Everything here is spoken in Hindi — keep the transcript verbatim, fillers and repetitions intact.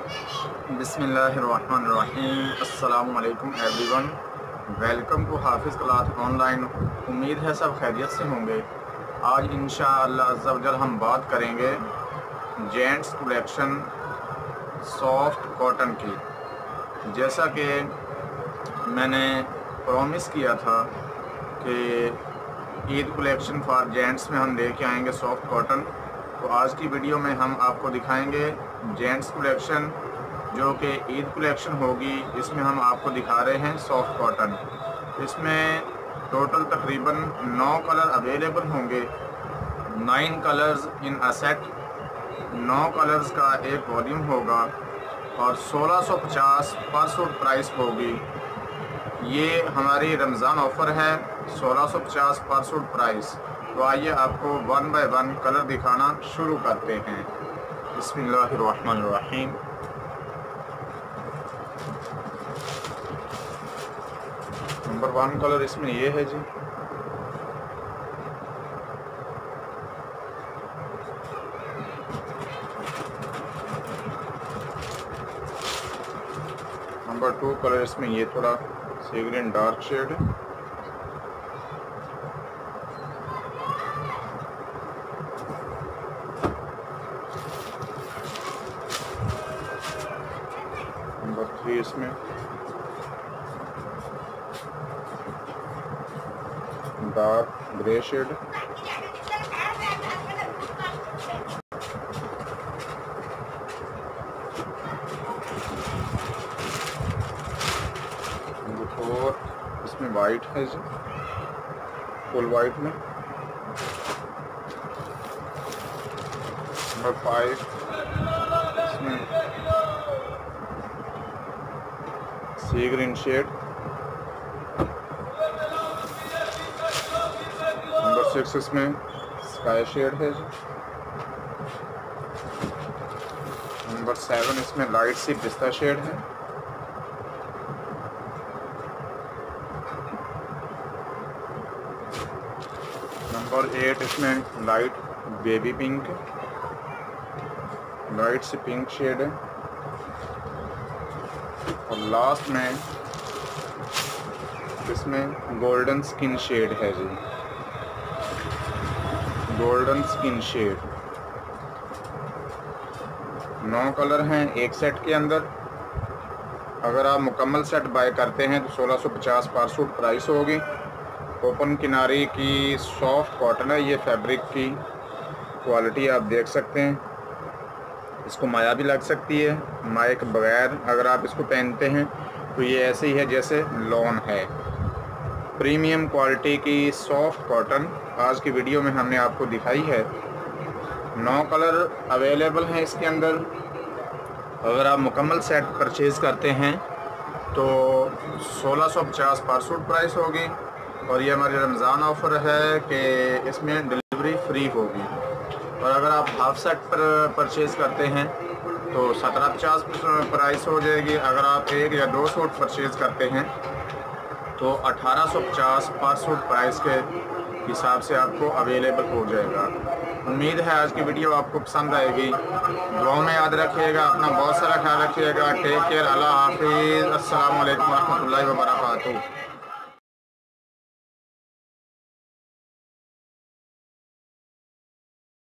बिस्मिल्लाहिर्रहमानिर्रहीम। अस्सलामु अलैकुम everyone, welcome to Hafiz cloth online. उम्मीद है सब खैरियत से होंगे। आज इंशाअल्लाह अज़्ज़ा वजल हम बात करेंगे जेंट्स कलेक्शन सॉफ्ट कॉटन की। जैसा कि मैंने प्रॉमिस किया था कि ईद कलेक्शन फॉर जेंट्स में हम लेके आएंगे सॉफ्ट कॉटन, तो आज की वीडियो में हम आपको दिखाएंगे जेंट्स कलेक्शन जो कि ईद कलेक्शन होगी। इसमें हम आपको दिखा रहे हैं सॉफ्ट कॉटन। इसमें टोटल तकरीबन नौ कलर अवेलेबल होंगे, nine colours in a set. नौ कलर्स का एक वॉल्यूम होगा और सोलह सौ पचास पर सूट प्राइस होगी। ये हमारी रमज़ान ऑफ़र है, सोलह सौ पचास पर सूट प्राइस। तो आइए आपको वन बाय वन कलर दिखाना शुरू करते हैं। बिस्मिल्लाहिर्रहमानिर्रहीम। नंबर वन कलर इसमें ये है जी, नंबर टू कलर इसमें ये थोड़ा सी ग्रीन डार्क शेड है। नंबर थ्री इसमें dark grey shade. Number four इसमें वाइट है जी, फुल वाइट में। नंबर फाइव इसमें sea green shade. Number six इसमें स्काई शेड है जी। नंबर सेवन इसमें लाइट सी पिस्ता शेड है। नंबर एट इसमें light baby pink, light sea pink shade है। और लास्ट में इसमें गोल्डन स्किन शेड है जी, गोल्डन स्किन शेड। नौ कलर हैं एक सेट के अंदर। अगर आप मुकम्मल सेट बाय करते हैं तो सोलह सौ पचास पर सूट प्राइस होगी। ओपन किनारी की सॉफ्ट कॉटन है, ये फैब्रिक की क्वालिटी आप देख सकते हैं। इसको माया भी लग सकती है, माया के बगैर अगर आप इसको पहनते हैं तो ये ऐसे ही है जैसे लॉन है। प्रीमियम क्वालिटी की सॉफ्ट कॉटन आज की वीडियो में हमने आपको दिखाई है। नौ कलर अवेलेबल हैं इसके अंदर। अगर आप मुकम्मल सेट परचेज़ करते हैं तो सोलह सौ पचास पर सूट प्राइस होगी। और ये हमारी रमज़ान ऑफ़र है कि इसमें डिलीवरी फ्री होगी। और अगर आप हाफ सेट पर परचेज़ करते हैं तो सत्रह पचास प्राइस हो जाएगी। अगर आप एक या दो सूट परचेज़ करते हैं तो अठारह सौ पचास पर सूट प्राइस के हिसाब से आपको अवेलेबल हो जाएगा। उम्मीद है आज की वीडियो आपको पसंद आएगी। दुआओं में याद रखिएगा, अपना बहुत सारा ख्याल रखिएगा। टेक केयर, अल्लाह हाफिज़। अस्सलामु अलैकुम व रहमतुल्लाहि व बरकातुहू।